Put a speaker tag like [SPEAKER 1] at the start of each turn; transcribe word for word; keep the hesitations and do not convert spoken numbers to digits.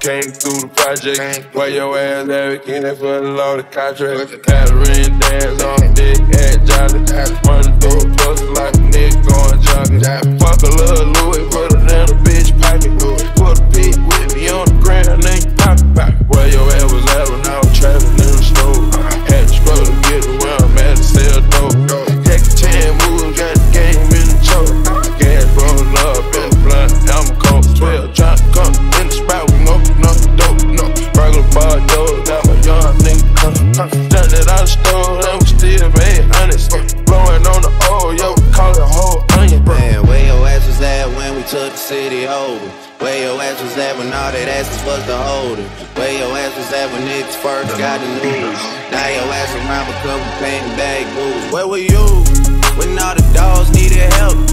[SPEAKER 1] came through the project. Where your ass at, we get that for the loaded contract. Catering dance on dick, at jolly. Running through a pussy like a nigga going jogging. Fuck a little Louis, put it in a bitch pocket. Put a pig with me on the ground, then you pop it. Where your ass was at when I was trapping in the store. Had to struggle to get around, man, to sell dope. Take the ten moves, got the game in the choke. Gas rolled up in the blunt, I'm cold. twelve trying to come in the spot, we know, no, dope, no. Regular bar doors, got my young nigga coming. Done it out the store, and we still made honest. Blowing on the oil, yo, we call it a whole onion.
[SPEAKER 2] Man, where your ass was at when we took the city over? Where your ass was at when all that asses was the holder? Where your ass was at when niggas first got the news? Now your ass around because we painting bag boots. Where were you when all the dogs needed help?